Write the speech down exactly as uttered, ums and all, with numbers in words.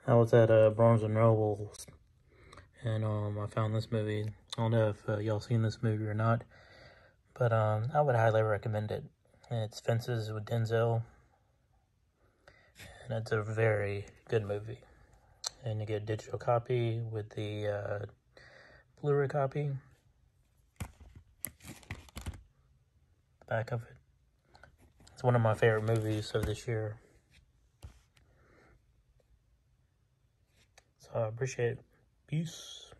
I was at uh, Barnes and Nobles, and um, I found this movie. I don't know if uh, y'all seen this movie or not, but um, I would highly recommend it. It's Fences with Denzel, and it's a very good movie. And you get a digital copy with the uh, Blu-ray copy, the back of it. It's one of my favorite movies of this year. So I appreciate it. Peace.